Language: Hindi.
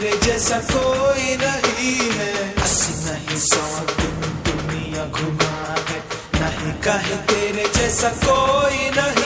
तेरे जैसा कोई नहीं है। 80 नहीं 100 दिन दुनिया घुमा है, नहीं कहे तेरे जैसा कोई नहीं।